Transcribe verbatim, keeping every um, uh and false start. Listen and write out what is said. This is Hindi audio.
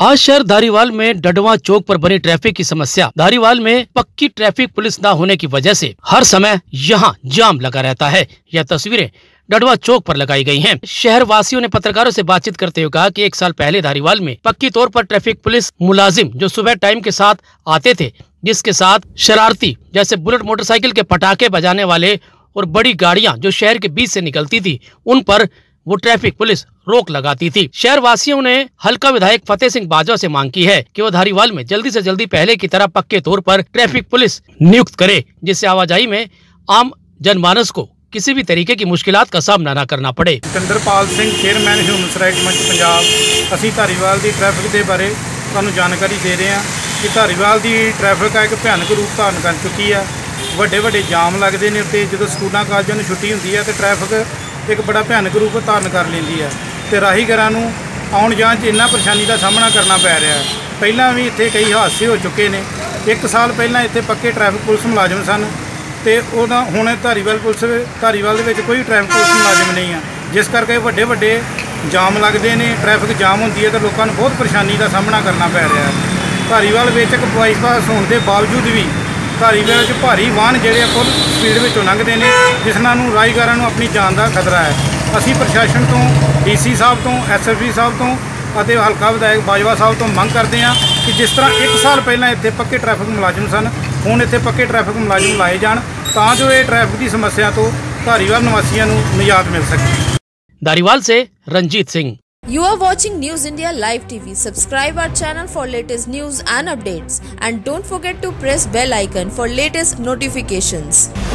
आज शहर धारीवाल में डडवा चौक पर बनी ट्रैफिक की समस्या। धारीवाल में पक्की ट्रैफिक पुलिस न होने की वजह से हर समय यहां जाम लगा रहता है। यह तस्वीरें डडवा चौक पर लगाई गई हैं। शहर वासियों ने पत्रकारों से बातचीत करते हुए कहा कि एक साल पहले धारीवाल में पक्की तौर पर ट्रैफिक पुलिस मुलाजिम जो सुबह टाइम के साथ आते थे, जिसके साथ शरारती जैसे बुलेट मोटरसाइकिल के पटाखे बजाने वाले और बड़ी गाड़ियां जो शहर के बीच से निकलती थी, उन पर वो ट्रैफिक पुलिस रोक लगाती थी। शहर वासियों ने हल्का विधायक फतेह सिंह बाजवा से मांग की है कि वो धारीवाल में जल्दी से जल्दी पहले की तरह पक्के तौर पर ट्रैफिक पुलिस नियुक्त करे, जिससे आवाजाही में आम जनमानस को किसी भी तरीके की मुश्किलात का सामना न करना पड़े। Sikandarpal Singh chairman human rights मंच पंजाब। असी धारीवाल की ट्रैफिक के बारे तुहानूं जानकारी दे रहे हैं कि धारीवाल की ट्रैफिक एक भयानक रूप धारण कर चुकी है। वड्डे वड्डे जाम लगते हैं तो जो स्कूलों कालजां नूं छुट्टी होंदी है तो ट्रैफिक एक बड़ा भयानक रूप धारण कर लेंदी है तो राहीगरां नूं आउण जाण च इन्ना परेशानी का सामना करना पै रहा है। पहलां भी इत्थे कई हादसे हो चुके हैं। एक साल पहलां इत्थे पक्के ट्रैफिक पुलिस मुलाजम सन तो उहदा हुण धारीवाल पुलिस धारीवाल दे विच कोई ट्रैफिक पुलिस मुलाजम नहीं है, जिस करके वड्डे वड्डे जाम लगते हैं। ट्रैफिक जाम होंदी है तो लोगों को बहुत परेशानी का सामना करना पै रहा है। धारीवाल विच एक बाईपास होने के बावजूद भी धारीवाल भारी वाहन जोड़े फुल स्पीड में लंघते हैं, जिसनां नूं राहीगरां नूं अपनी जान का खतरा है। असी प्रशासन तो डी सी साहब तो एस एस पी साहब तो अते हल्का विधायक बाजवा साहब तो मंग करते हैं कि जिस तरह एक साल पहले इत्थे पक्के ट्रैफिक मुलाजिम सन, हुण इत्थे पक्के ट्रैफिक मुलाजिम लाए जाण तां जो ये ट्रैफिक की समस्या तो धारीवाल निवासियों नूं निजात मिल सके। धारीवाल से Ranjit Singh. You are watching News India Live T V. Subscribe our channel for latest news and updates, and don't forget to press bell icon for latest notifications.